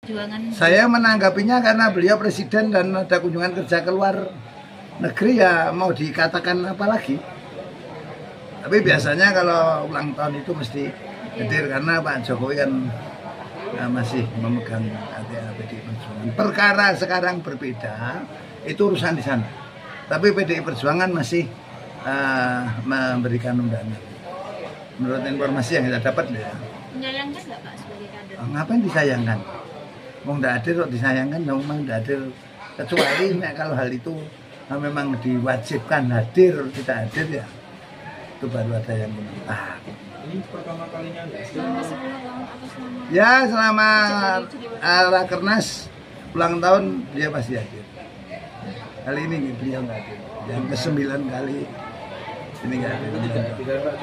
Saya menanggapinya karena beliau presiden dan ada kunjungan kerja ke luar negeri, ya mau dikatakan apa lagi. Tapi biasanya kalau ulang tahun itu mesti hadir karena Pak Jokowi kan masih memegang KTA PDI Perjuangan. Perkara sekarang berbeda, itu urusan di sana. Tapi PDI Perjuangan masih memberikan undangan. Menurut informasi yang kita dapat ya. Menyayangkan nggak Pak sebagai kader? Ngapain disayangkan? Mau nggak hadir kok disayangkan, memang nggak hadir. Kecuali kalau hal itu memang diwajibkan hadir, tidak hadir ya itu baru ada yang komentar. Ini pertama kalinya nggak? Ya selama Rakernas ulang tahun dia pasti hadir. Kali ini beliau nggak hadir. Yang ke-9 kali ini nggak hadir.